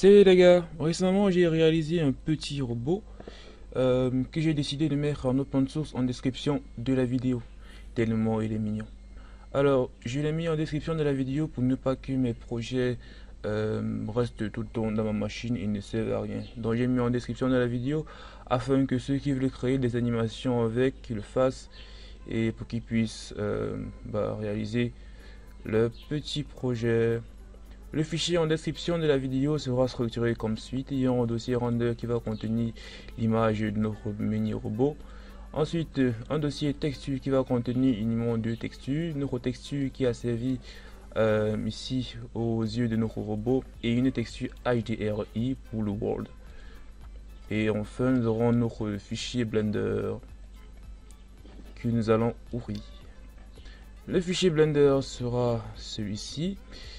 Salut les gars, récemment j'ai réalisé un petit robot que j'ai décidé de mettre en open source en description de la vidéo, tellement il est mignon. Alors je l'ai mis en description de la vidéo pour ne pas que mes projets restent tout le temps dans ma machine et ne servent à rien. Donc j'ai mis en description de la vidéo afin que ceux qui veulent créer des animations avec qu'ils le fassent et pour qu'ils puissent réaliser leur petit projet. Le fichier en description de la vidéo sera structuré comme suit. Il y a un dossier render qui va contenir l'image de notre mini robot. Ensuite, un dossier texture qui va contenir uniquement deux textures. Notre texture qui a servi ici aux yeux de notre robot et une texture HDRI pour le world. Et enfin, nous aurons notre fichier Blender que nous allons ouvrir. Le fichier Blender sera celui-ci.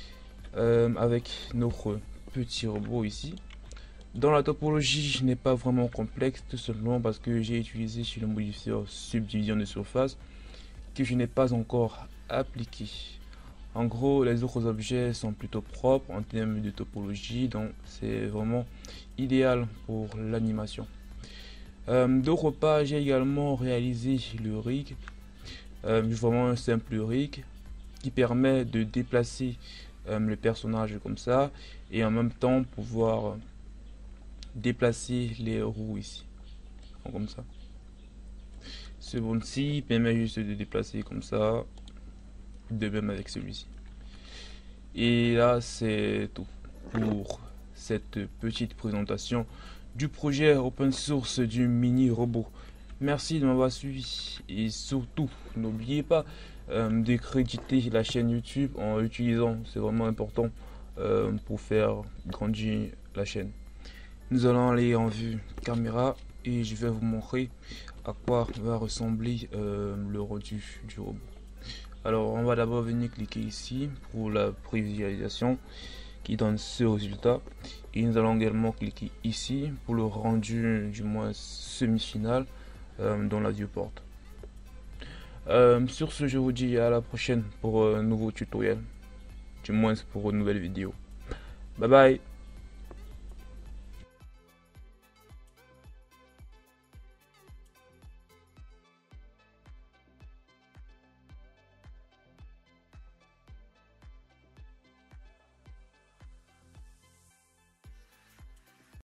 Avec notre petit robot ici. Dans la topologie n'est pas vraiment complexe, tout simplement parce que j'ai utilisé sur le modifier subdivision de surface que je n'ai pas encore appliqué. En gros, les autres objets sont plutôt propres en termes de topologie, donc c'est vraiment idéal pour l'animation. D'autre part, j'ai également réalisé le rig, vraiment un simple rig qui permet de déplacer le personnage comme ça et en même temps pouvoir déplacer les roues ici comme ça. Ce bon-ci permet juste de déplacer comme ça, de même avec celui-ci. Et là c'est tout pour cette petite présentation du projet open source du mini robot. Merci de m'avoir suivi et surtout n'oubliez pas de créditer la chaîne YouTube en utilisant, c'est vraiment important pour faire grandir la chaîne. Nous allons aller en vue caméra et je vais vous montrer à quoi va ressembler le rendu du robot. Alors on va d'abord venir cliquer ici pour la prévisualisation qui donne ce résultat et nous allons également cliquer ici pour le rendu du moins semi-final dans la viewport. Sur ce, je vous dis à la prochaine pour un nouveau tutoriel, du moins pour une nouvelle vidéo. Bye bye.